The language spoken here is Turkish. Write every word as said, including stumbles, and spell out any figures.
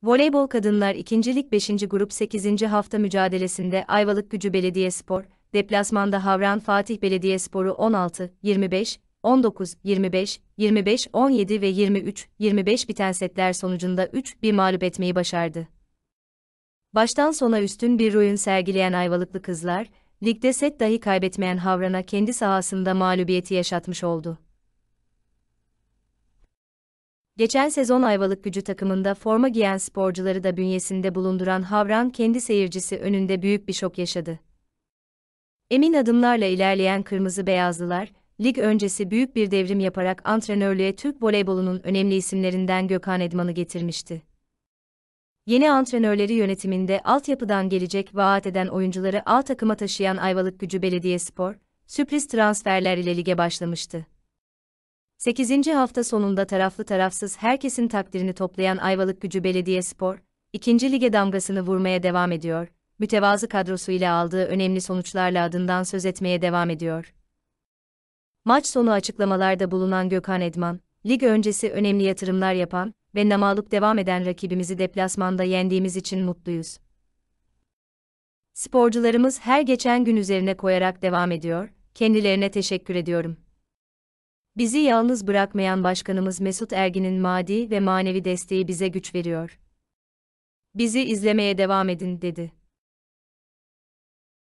Voleybol Kadınlar ikinci. Lig beşinci. Grup sekizinci hafta mücadelesinde Ayvalıkgücü Belediyespor, deplasmanda Havran Fatih Belediyespor'u on altı yirmi beş, on dokuz yirmi beş, yirmi beş on yedi ve yirmi üç yirmi beş biten setler sonucunda üç bir mağlup etmeyi başardı. Baştan sona üstün bir oyun sergileyen Ayvalıklı kızlar, ligde set dahi kaybetmeyen Havran'a kendi sahasında mağlubiyeti yaşatmış oldu. Geçen sezon Ayvalıkgücü takımında forma giyen sporcuları da bünyesinde bulunduran Havran kendi seyircisi önünde büyük bir şok yaşadı. Emin adımlarla ilerleyen Kırmızı Beyazlılar, lig öncesi büyük bir devrim yaparak antrenörlüğe Türk voleybolunun önemli isimlerinden Gökhan Edman'ı getirmişti. Yeni antrenörleri yönetiminde altyapıdan gelecek vaat eden oyuncuları A takıma taşıyan Ayvalıkgücü Belediyespor, sürpriz transferler ile lige başlamıştı. sekizinci hafta sonunda taraflı tarafsız herkesin takdirini toplayan Ayvalıkgücü Belediyespor, ikinci lige damgasını vurmaya devam ediyor, mütevazı kadrosu ile aldığı önemli sonuçlarla adından söz etmeye devam ediyor. Maç sonu açıklamalarda bulunan Gökhan Edman, lig öncesi önemli yatırımlar yapan ve namağlup devam eden rakibimizi deplasmanda yendiğimiz için mutluyuz. Sporcularımız her geçen gün üzerine koyarak devam ediyor, kendilerine teşekkür ediyorum. Bizi yalnız bırakmayan Başkanımız Mesut Ergin'in maddi ve manevi desteği bize güç veriyor. Bizi izlemeye devam edin, dedi.